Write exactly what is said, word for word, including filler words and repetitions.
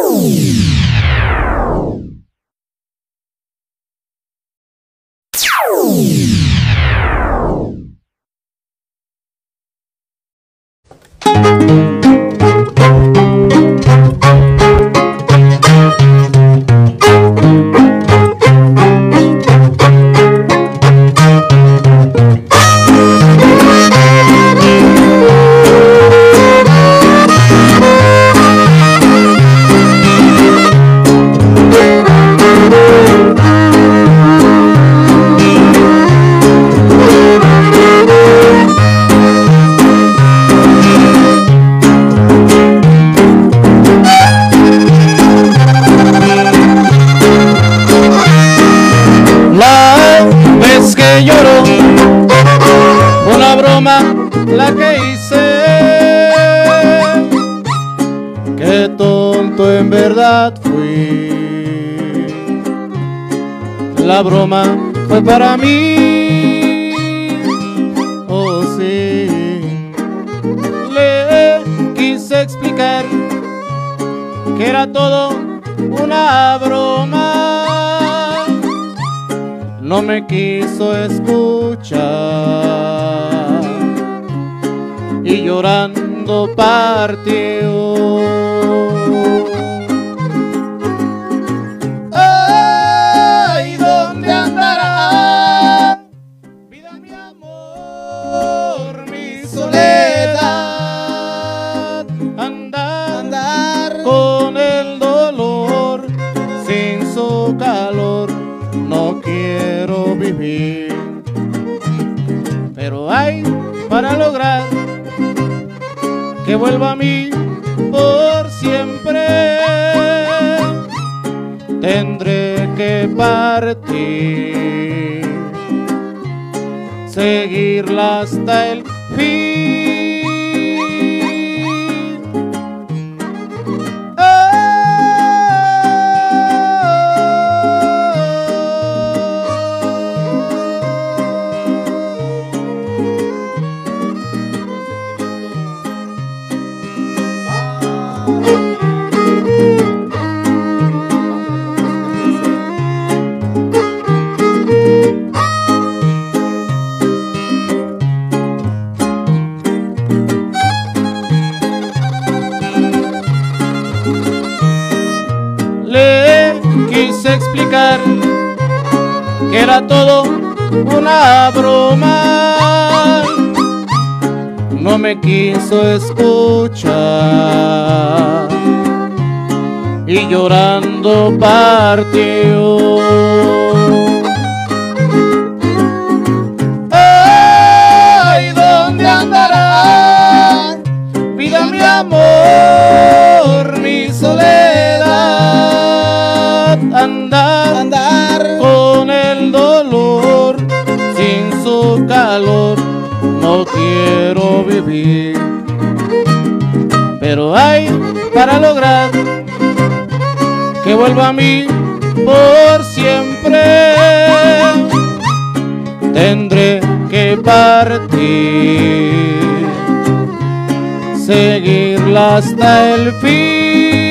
La que hice, qué tonto en verdad fui. La broma fue para mí, oh sí. Le quise explicar que era todo una broma, no me quiso escuchar y llorando partió. Ay, ¿dónde andará? Vida, mi amor, mi soledad. Andar, andar con el dolor, sin su calor, no quiero vivir. Pero hay para lograr que vuelva a mí por siempre, tendré que partir, seguirla hasta el fin. Le quise explicar que era todo una broma, no me quiso escuchar y llorando partió. Ay, ¿dónde andará? Vida, mi amor, mi soledad. Andar, andar con el dolor, sin su calor, no quiero vivir. Pero hay para lograr que vuelva a mí por siempre, tendré que partir, seguirla hasta el fin.